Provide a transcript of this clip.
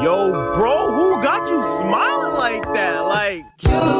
Yo, bro, who got you smiling like that? Like,